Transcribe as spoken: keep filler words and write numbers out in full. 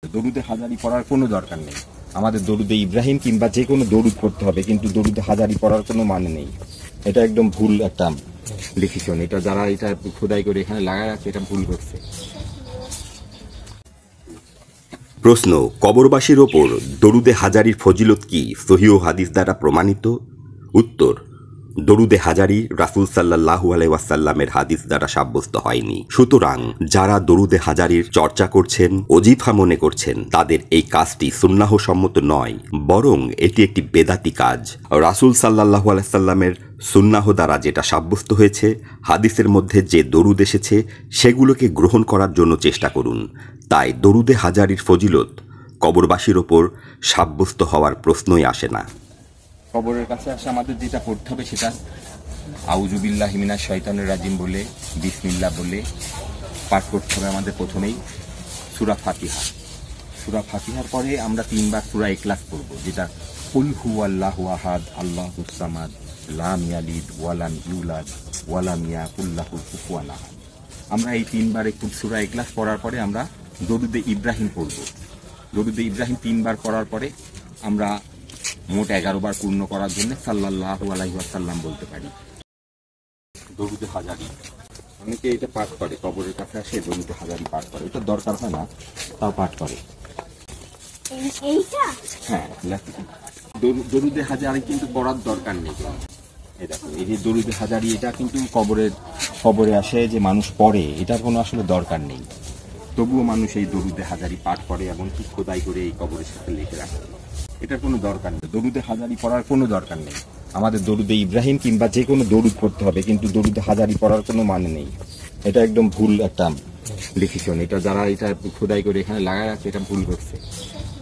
দরুদে হাজারি পড়ার কোনো দরকার নেই। আমাদের দরুদে ইব্রাহিম কিংবা যে কোনো দরুদ পড়তে হবে, কিন্তু দরুদে হাজারি পড়ার কোনো মানে নেই। এটা একদম ভুল একটা লিখিশন। এটা যারা এটা খোদাই করে এখানে লাগায় আছে এটা ভুল করছে। প্রশ্ন, কবরবাসীর ওপর দরুদে হাজারির ফজিলত কি সহিহ হাদিস দ্বারা প্রমাণিত? উত্তর, দরুদে হাজারি রাসূল সাল্লাল্লাহু আলাইহি ওয়াসাল্লামের হাদিস দ্বারা সাব্যস্ত হয়নি। সুতরাং যারা দরুদে হাজারির চর্চা করছেন, ওজিফা মনে করছেন, তাদের এই কাজটি সুন্নাহ সম্মত নয়, বরং এটি একটি বেদাতি কাজ। রাসূল সাল্লাল্লাহু আলাইহি ওয়াসাল্লামের সুন্নাহ দ্বারা যেটা সাব্যস্ত হয়েছে, হাদিসের মধ্যে যে দরুদ এসেছে, সেগুলোকে গ্রহণ করার জন্য চেষ্টা করুন। তাই দরুদে হাজারির ফজিলত কবরবাসীর ওপর সাব্যস্ত হওয়ার প্রশ্নই আসে না। কবরের কাছে আসে আমাদের যেটা পড়তে হবে সেটা আউযুবিল্লাহি মিনাশ শাইতানির রাজিম বলে, বিসমিল্লাহ বলে পাঠ করতে হবে আমাদের। প্রথমেই সূরা ফাতিহা। সূরা ফাতিহার পরে আমরা তিনবার সূরা ইখলাস পড়ব, যেটা কুল হুয়াল্লাহু আহাদ আল্লাহুস সামাদ লাম ইয়ালিদ ওয়ালাম ইউলাদ ওয়ালাম ইয়াকুল লাহু কুফুয়ান আহাদ। আমরা এই তিনবার একটু সূরা ইখলাস পড়ার পরে আমরা দরুদে ইব্রাহিম পড়ব। দরুদে ইব্রাহিম তিনবার পড়ার পরে আমরা মোট এগারো বার পূর্ণ করার জন্য সাল্লাল্লাহু আলাইহি ওয়াসাল্লাম বলতে পারি। দরুদে হাজারি অনেকে এটা পাঠ করে, কবরের কাছে আসে দরুদে হাজারি পাঠ করে। এটা দরকার হয় না, তাও পাঠ করে। হ্যাঁ, দরুদে হাজারি কিন্তু পড়ার দরকার নেই। এই দেখো, এই যে দরুদে হাজারি, এটা কিন্তু কবরের কবরে আসে যে মানুষ পড়ে, এটার কোনো আসলে দরকার নেই। তবুও মানুষ এই দরুদে হাজারি পাঠ করে, এমনকি খোদাই করে এই কবরের সাথে লিখে রাখে। এটার কোনো দরকার নেই। দরুদে হাজারি পড়ার কোনো দরকার নেই। আমাদের দরুদে ইব্রাহিম কিংবা যে কোনো দরুদ পড়তে হবে, কিন্তু দরুদে হাজারি পড়ার কোনো মানে নেই। এটা একদম ভুল একটা লিখিশন। এটা যারা এটা খোদাই করে এখানে লাগায় আছে এটা ভুল করছে।